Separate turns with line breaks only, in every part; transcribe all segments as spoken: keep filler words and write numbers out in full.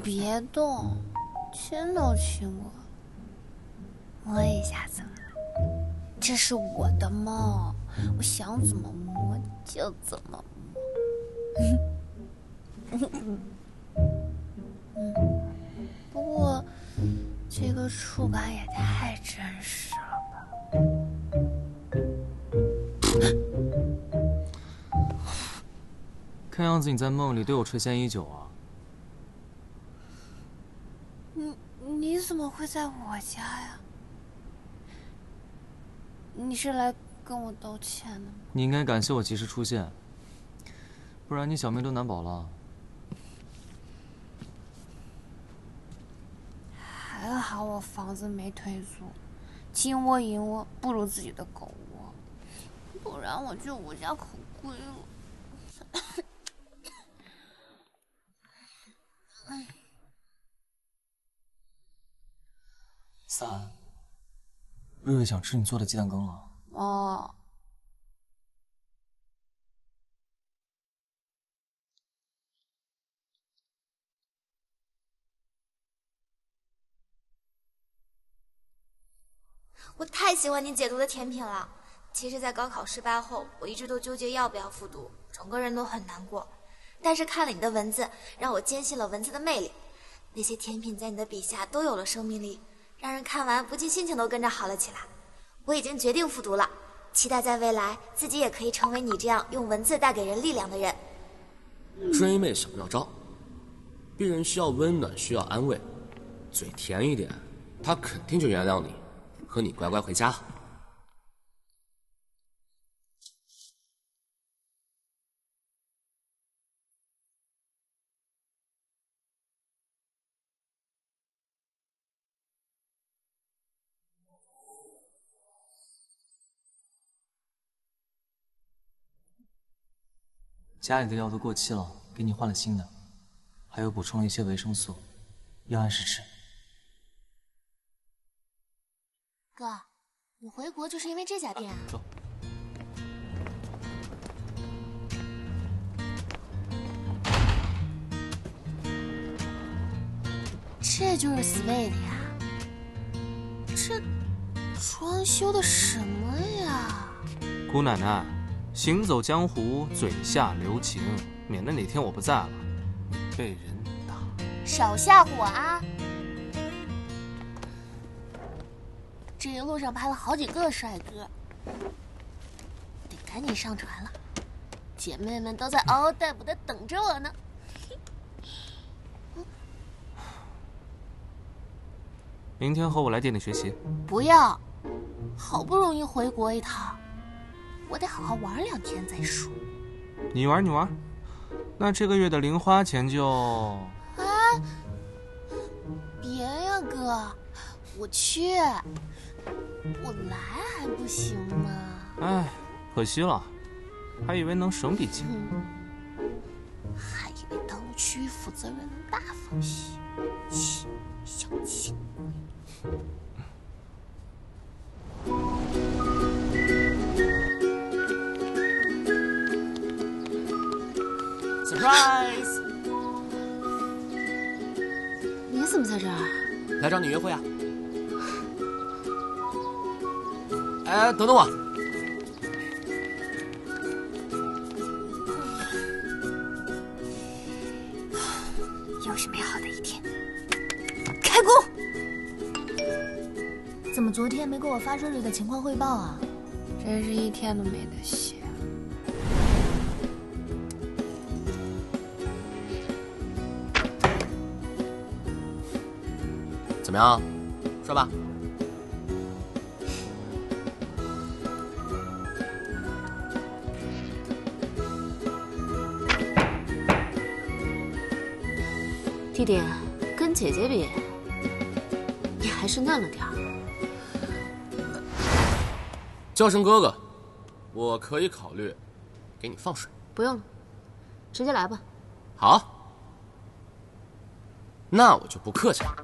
别动，亲都亲过，摸一下怎么了？这是我的梦，我想怎么摸就怎么摸。嗯，不过这个触感也太真实了吧。
看样子你在梦里对我垂涎已久啊。
你你怎么会在我家呀？你是来跟我道歉的吗？
你应该感谢我及时出现，不然你小命都难保了。
还好我房子没退租，金窝银窝不如自己的狗窝，不然我就无家可归了。
三，瑞瑞想吃你做的鸡蛋羹了。
哦。
我太喜欢你解读的甜品了。其实，在高考失败后，我一直都纠结要不要复读，整个人都很难过。但是看了你的文字，让我坚信了文字的魅力。那些甜品在你的笔下都有了生命力，让人看完不仅心情都跟着好了起来。我已经决定复读了，期待在未来自己也可以成为你这样用文字带给人力量的人。
追妹小妙招，病人需要温暖，需要安慰，嘴甜一点，他肯定就原谅你，和你乖乖回家。
家里的药都过期了，给你换了新的，还有补充了一些维生素，要按时吃。
哥，你回国就是因为这家店啊？
走。
这就是 Sweet 呀？这装修的什么呀？
姑奶奶。行走江湖，嘴下留情，免得哪天我不在了，你被人打。
少吓唬我啊！这一路上拍了好几个帅哥，得赶紧上船了。姐妹们都在嗷嗷待哺的等着我呢。
明天和我来店里学习。
不要，好不容易回国一趟。我得好好玩两天再说。
你玩你玩，那这个月的零花钱就……
啊！别呀，哥，我去，我来还不行吗？
哎，可惜了，还以为能省笔钱。
嗯、还以为当了区域负责人能大方些，切，小气鬼。
Surprise！
你怎么在这儿？
来找你约会啊！哎，等等我。
又是美好的一天，开工！
怎么昨天没给我发瑞瑞的情况汇报啊？
真是一天都没得写。
怎么样，说吧。
弟弟，跟姐姐比，你还是嫩了点儿。
叫声哥哥，我可以考虑给你放水。
不用了，直接来吧。
好，那我就不客气了。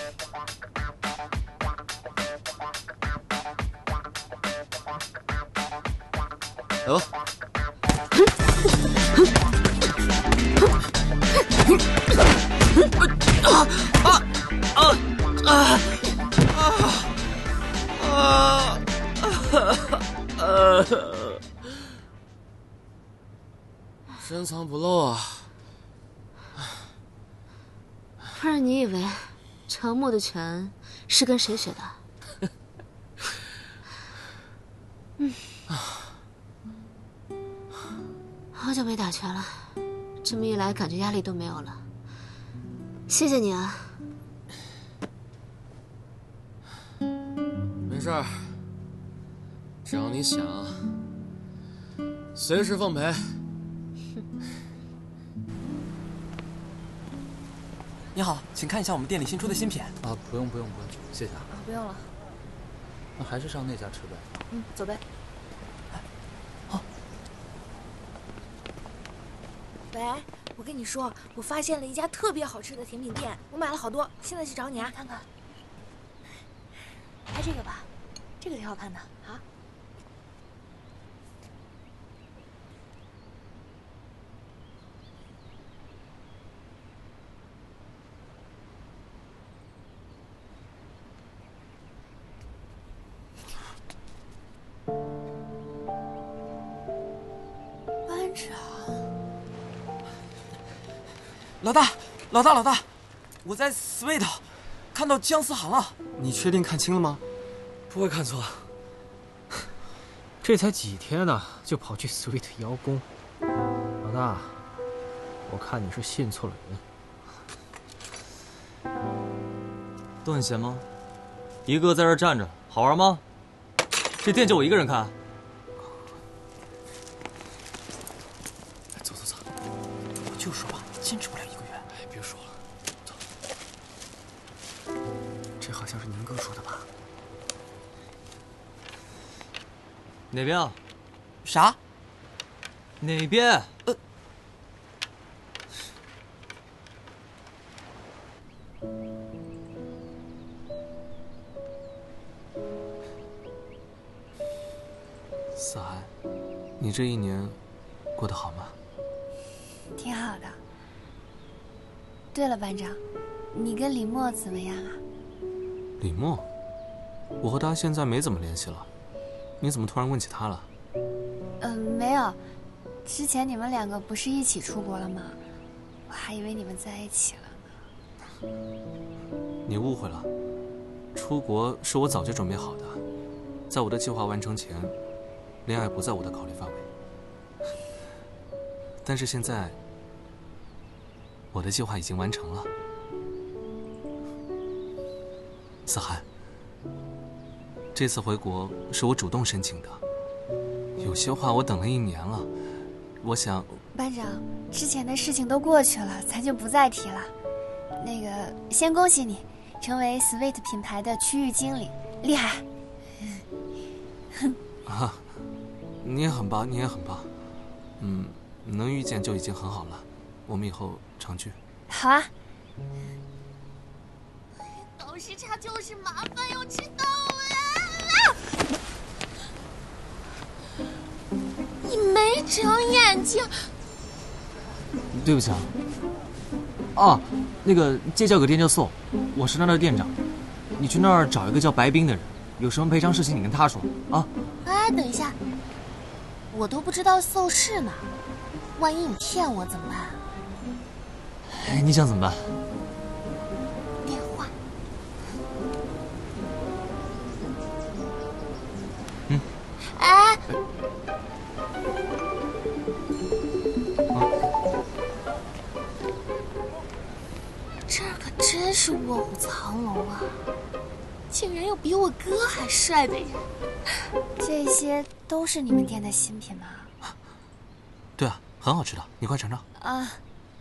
来吧。
啊啊啊啊啊啊！
深藏不露啊！
不然你以为程木的拳是跟谁学的？嗯，好久没打拳了，这么一来，感觉压力都没有了。谢谢你啊。
没事儿，只要你想，随时奉陪。
你好，请看一下我们店里新出的新品。
啊，不用不用不用，谢谢啊。
啊，不用了。
那还是上那家吃呗。
嗯，走呗。
好。
喂，我跟你说，我发现了一家特别好吃的甜品店，我买了好多，现在去找你啊。
看看。拍这个吧，这个挺好看的啊。班长，
老大，老大，老大，我在 Sweet 看到姜思涵了。
你确定看清了吗？
不会看错。
这才几天呢，就跑去 Sweet 邀功。老大，我看你是信错了人。
都很闲吗？一个在这站着，好玩吗？这店就我一个人看。
走走走，我就说吧，坚持不了一个月。
哎，别说了，走。
这好像是宁哥说的吧？
哪边啊？
啥？
哪边？呃。
思涵，你这一年过得好吗？
挺好的。对了，班长，你跟李默怎么样啊？
李默，我和他现在没怎么联系了。你怎么突然问起他了？
嗯，没有。之前你们两个不是一起出国了吗？我还以为你们在一起了呢。
你误会了，出国是我早就准备好的，在我的计划完成前，恋爱不在我的考虑范围。但是现在，我的计划已经完成了。思涵，这次回国是我主动申请的，有些话我等了一年了，我想……
班长，之前的事情都过去了，咱就不再提了。那个，先恭喜你成为 Sweet 品牌的区域经理，厉害！
啊，你也很棒，你也很棒。嗯，能遇见就已经很好了，我们以后常聚。
好啊。
倒时差就是麻烦，要迟到了。你没长眼睛。
对不起啊。啊，那个街角有个店叫 Soul， 我是那儿的店长。你去那儿找一个叫白冰的人，有什么赔偿事情你跟他说啊。
哎，等一下，我都不知道 Soul 是哪，万一你骗我怎么办？
哎，你想怎么办？
电话。
嗯。
哎。这可真是卧虎藏龙啊！竟然有比我哥还帅的人。
这些都是你们店的新品吗？
对啊，很好吃的，你快尝尝。
啊。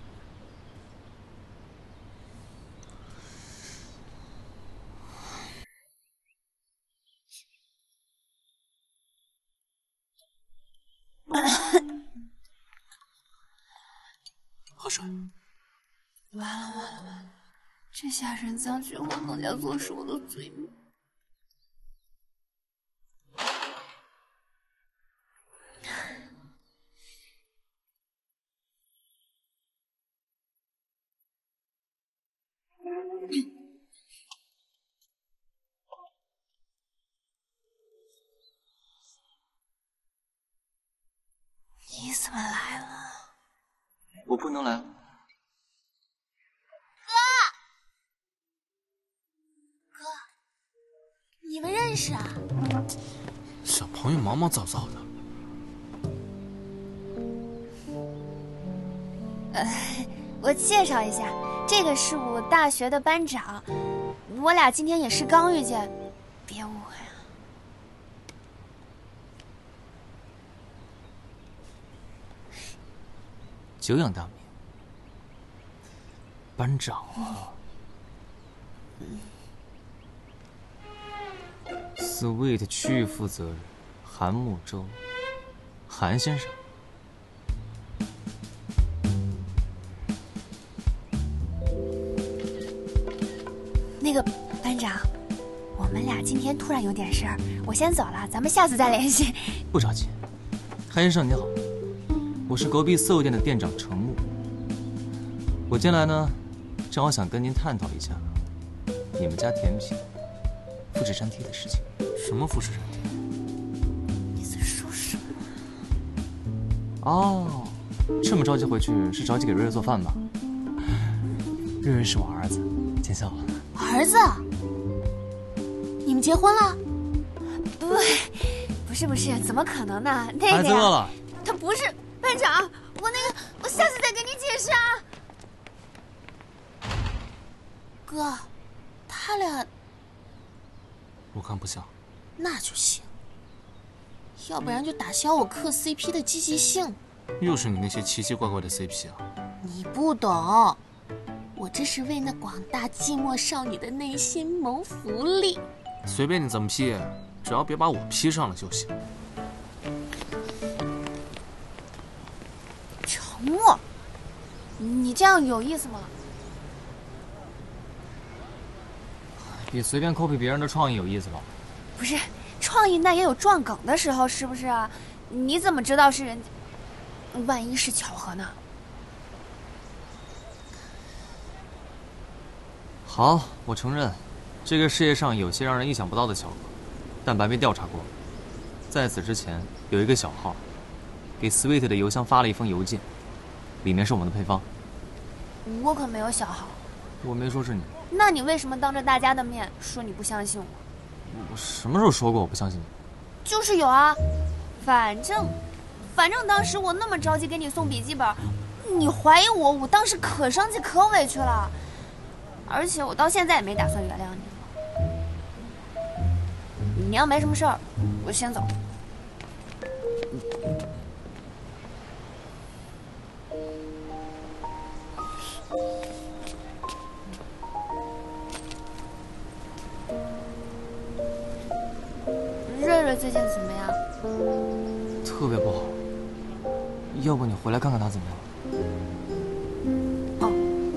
喝水。
完了完了完了！这下人赃俱获，更加坐实我的罪名。 你怎么来了？
我不能来了。
哥，哥，你们认识啊？
小朋友毛毛躁躁的。
呃，我介绍一下，这个是我大学的班长，我俩今天也是刚遇见，别误会啊。
久仰大名，班长啊。Sweet 区域负责人韩木舟，韩先生。
那个班长，我们俩今天突然有点事儿，我先走了，咱们下次再联系。
不着急，韩先生你好，我是隔壁色物店的店长程木。我进来呢，正好想跟您探讨一下你们家甜品复制粘贴的事情。
什么复制粘贴？
你在说什么？
哦，这么着急回去是着急给瑞瑞做饭吧？瑞瑞是我儿子，见笑了。
儿子，你们结婚了？
不，不是不是，怎么可能呢？那个
孩子饿了。
他不是班长，我那个，我下次再给你解释啊。
哥，他俩
我看不像。
那就行，要不然就打消我磕 C P 的积极性。
又是你那些奇奇怪怪的 C P 啊！
你不懂，我这是为那广大寂寞少女的内心谋福利。
随便你怎么批，只要别把我批上了就行。
程默，你这样有意思吗？
比随便 copy 别人的创意有意思吧？
不是，创意那也有撞梗的时候，是不是啊？你怎么知道是人家？万一是巧合呢？
好，我承认，这个世界上有些让人意想不到的巧合，但白被调查过。在此之前，有一个小号给 Sweet 的邮箱发了一封邮件，里面是我们的配方。
我可没有小号。
我没说是你。
那你为什么当着大家的面说你不相信我？
我什么时候说过我不相信你？
就是有啊，反正，反正当时我那么着急给你送笔记本，你怀疑我，我当时可生气可委屈了，而且我到现在也没打算原谅你。你要没什么事儿，我先走。瑞瑞最近怎么样？
特别不好，要不你回来看看他怎么样？
哦。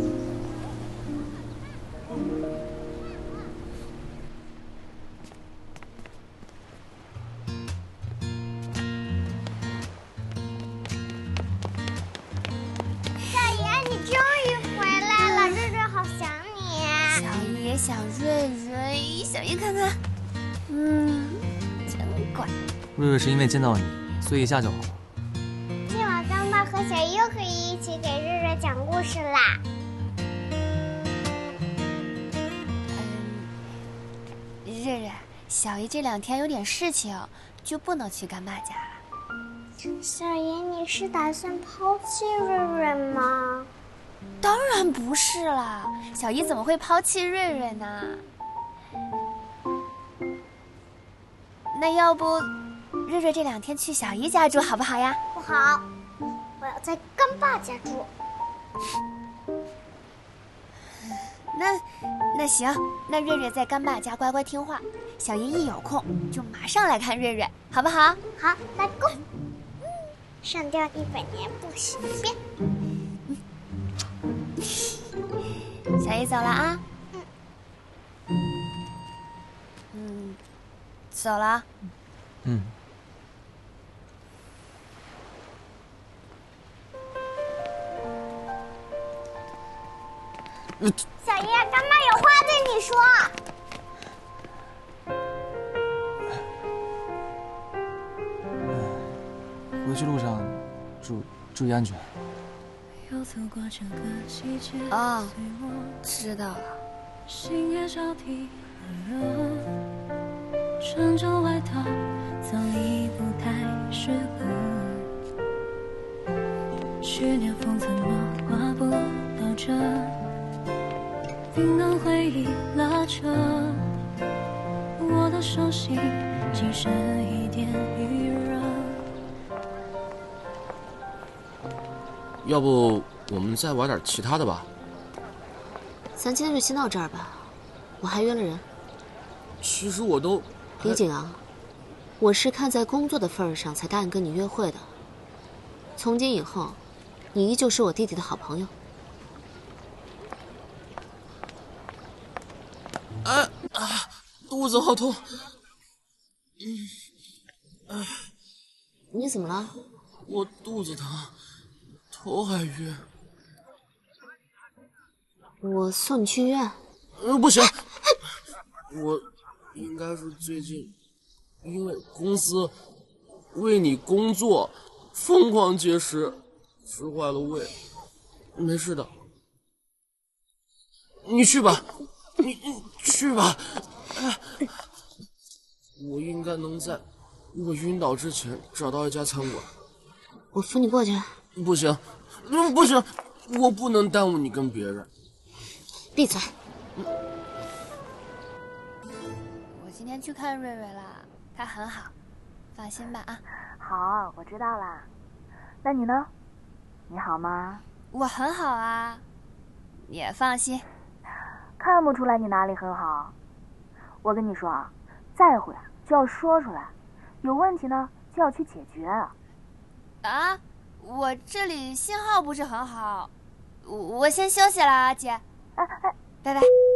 小爷，你终于回来了，瑞瑞好想你。
小姨也想瑞瑞，小姨看看，嗯。乖，
瑞瑞是因为见到你，所以一下就好了。
今晚干爸和小姨又可以一起给瑞瑞讲故事啦。
嗯，瑞瑞，小姨这两天有点事情，就不能去干爸家了。
小姨，你是打算抛弃瑞瑞吗？
当然不是啦，小姨怎么会抛弃瑞瑞呢？那要不，瑞瑞这两天去小姨家住好不好呀？
不好，我要在干爸家住。
那，那行，那瑞瑞在干爸家乖乖听话，小姨一有空就马上来看瑞瑞，好不好？
好，来go。上吊一百年不许变。
小姨走了啊。嗯，走了。
嗯。
小叶，干妈有话对你说。
回去路上注注意安全。
哦，知道了。
星夜交替很热，穿着外套早已不太适合。去年风怎么刮不到这，冰冷回忆拉扯，我的手心仅剩一点余热。
要不我们再玩点其他的吧？
咱今天就先到这儿吧，我还约了人。
其实我都……
李景昂，我是看在工作的份上才答应跟你约会的。从今以后，你依旧是我弟弟的好朋友。
哎啊，肚子好痛。嗯，哎，
你怎么了？
我肚子疼，头还晕。
我送你去医院。
嗯，不行，我应该是最近因为公司为你工作疯狂节食，吃坏了胃。没事的，你去吧，你你去吧。我应该能在我晕倒之前找到一家餐馆。
我扶你过去。
不行，嗯，不行，我不能耽误你跟别人。
闭嘴！
我今天去看瑞瑞了，他很好，放心吧啊。
好，我知道啦。那你呢？你好吗？
我很好啊，你也放心。
看不出来你哪里很好。我跟你说啊，在乎呀就要说出来，有问题呢就要去解决。
啊，我这里信号不是很好，我我先休息了啊，姐。
哎哎，
拜拜。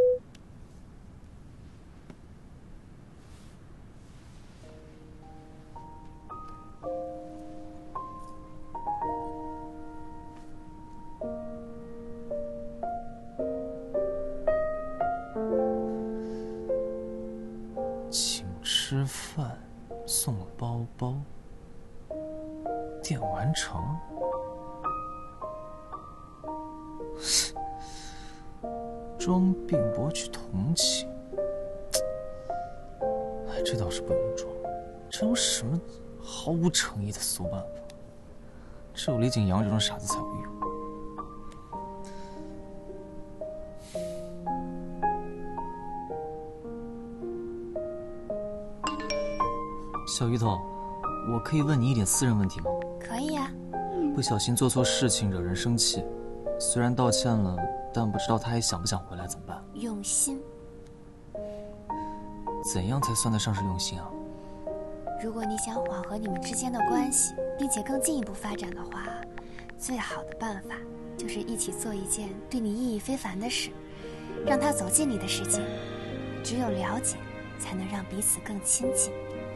请吃饭，送包包，电完成。装病博取同情，哎，这倒是不用装，这有什么毫无诚意的馊办法？只有李景阳这种傻子才会用。小鱼头，我可以问你一点私人问题吗？
可以啊。
不小心做错事情惹人生气，虽然道歉了，但不知道他还想不想回来怎么办？
用心。
怎样才算得上是用心啊？
如果你想缓和你们之间的关系，并且更进一步发展的话，最好的办法就是一起做一件对你意义非凡的事，让他走进你的世界。只有了解，才能让彼此更亲近。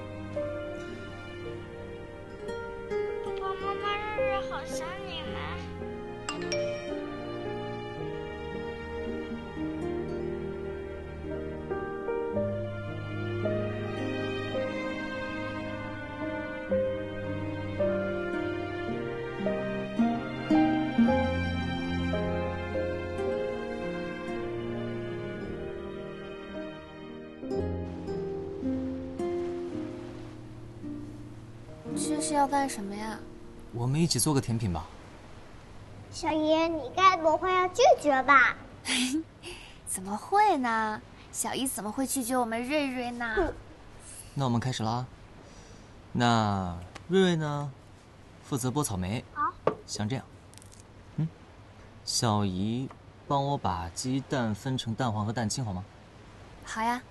爸爸妈妈、瑞瑞好想你们。
这是要干什么呀？
我们一起做个甜品吧。
小爷，你该不会要拒绝吧？
怎么会呢？小姨怎么会拒绝我们瑞瑞呢？嗯、
那我们开始啦。那瑞瑞呢，负责剥草莓。
好，
像这样。嗯，小姨帮我把鸡蛋分成蛋黄和蛋清好吗？
好呀。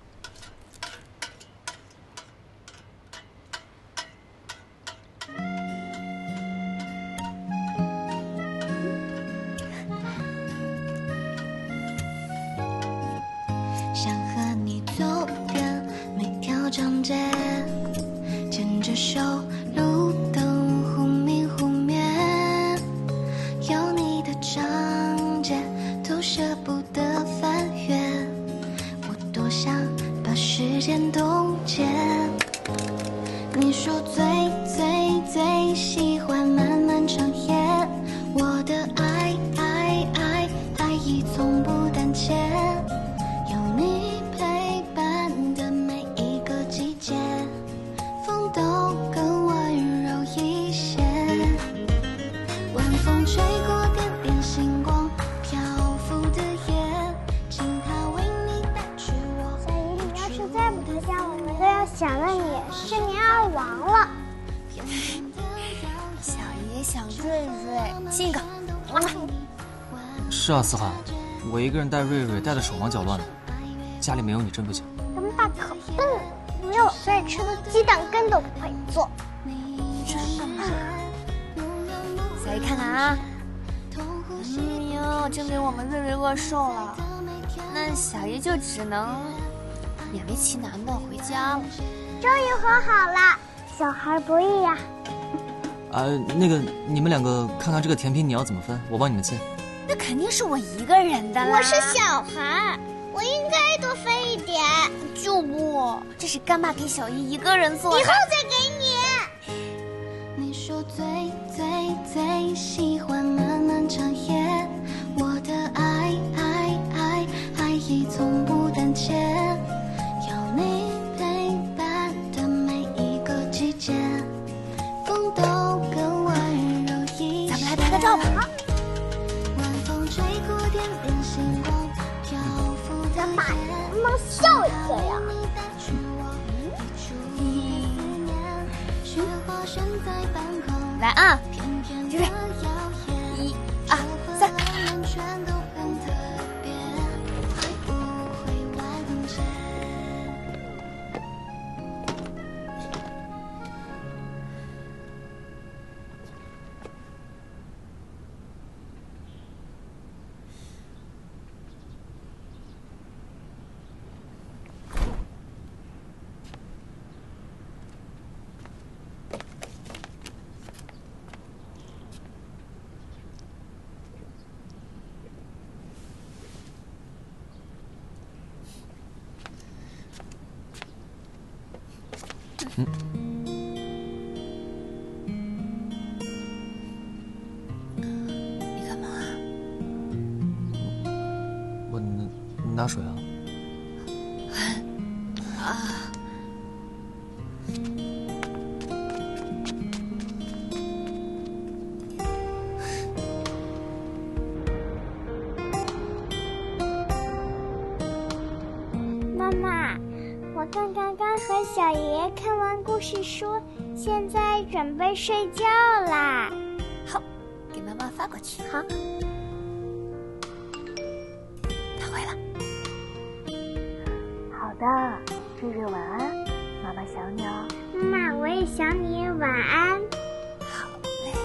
想和你走遍每条长街，牵着手，路灯忽明忽灭，有你的长街，都舍不
亲一个。
是啊，思涵，我一个人带瑞瑞带的手忙脚乱的，家里没有你真不行。
咱们爸可笨了，没有最爱吃的鸡蛋羹都不会做。
真的吗？小姨看看啊，哎呦，真给我们瑞瑞饿瘦了，那小姨就只能勉为其难的回家了。
终于和好了，小孩不易呀。
呃，那个，你们两个看看这个甜品你要怎么分，我帮你们切。
那肯定是我一个人的啦。
我是小孩，我应该多分一点。
就不，这是干妈给小姨一个人做的。
以后再给你。
你说最最最喜欢漫漫长夜，我的爱爱爱爱意从不胆怯，有你陪伴的每一个季节，风都更温柔一些。
咱们来拍个照吧。
晚风吹过点点星光，漂浮在
咱爸能不能笑一下呀？
来啊，瑞瑞，一、二、三。
嗯，
你干嘛？
我拿拿水啊。
啊。
妈妈，我刚刚刚和小爷爷看完故事书，现在准备睡觉啦。
好，给妈妈发过去。
好。
他回了。
好的，瑞瑞晚安，妈妈想你哦。
妈妈，我也想你，晚安。
好嘞。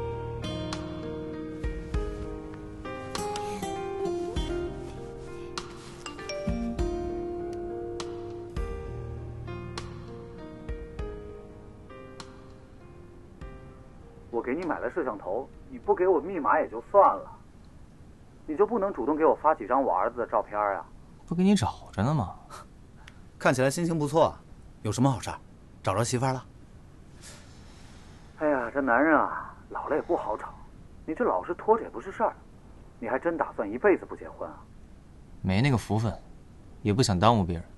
我给你买了摄像头，你不给我密码也就算了，你就不能主动给我发几张我儿子的照片啊？
不给你找着呢吗？
看起来心情不错，有什么好事？找着媳妇儿了？
哎呀，这男人啊，老了也不好找，你这老是拖着也不是事儿，你还真打算一辈子不结婚啊？
没那个福分，也不想耽误别人。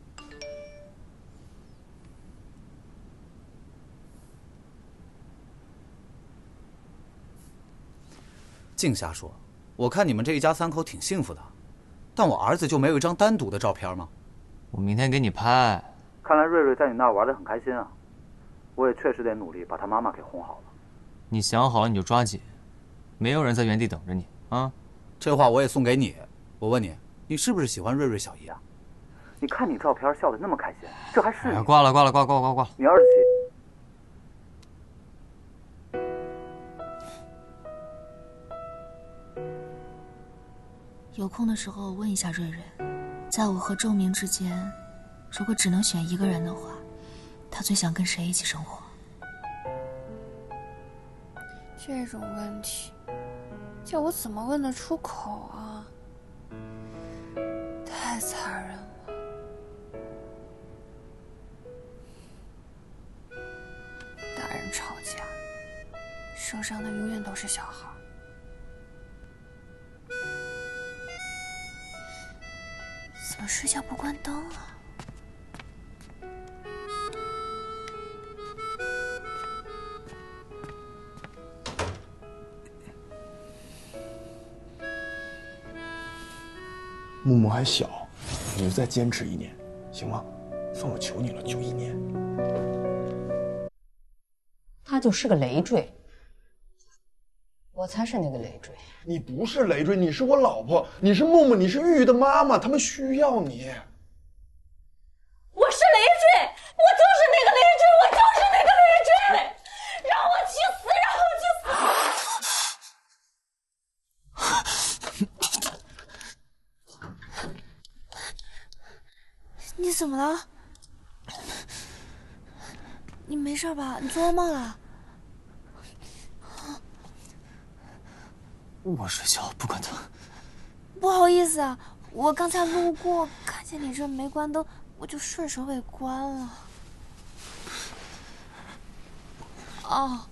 净瞎说！我看你们这一家三口挺幸福的，但我儿子就没有一张单独的照片吗？
我明天给你拍。
看来瑞瑞在你那儿玩得很开心啊，我也确实得努力把他妈妈给哄好了。
你想好了你就抓紧，没有人在原地等着你啊！
这话我也送给你。我问你，你是不是喜欢瑞瑞小姨啊？
你看你照片笑得那么开心，这还是你？
哎、挂了挂了挂挂挂挂！
你儿子媳。
有空的时候问一下瑞瑞，在我和周明之间，如果只能选一个人的话，他最想跟谁一起生活？
这种问题，叫我怎么问得出口啊？太残忍了。大人吵架，受伤的永远都是小孩。怎么睡觉不关灯啊？
木木还小，你就再坚持一年，行吗？算我求你了，就一年。
他就是个累赘。我我才是那个累赘。
你不是累赘，你是我老婆，你是木木，你是玉玉的妈妈，他们需要你。
我是累赘，我就是那个累赘，我就是那个累赘，让我去死，让我去
死！你怎么了？你没事吧？你做噩梦了？
我睡觉不关灯。
不好意思啊，我刚才路过，看见你这没关灯，我就顺手给关了。哦。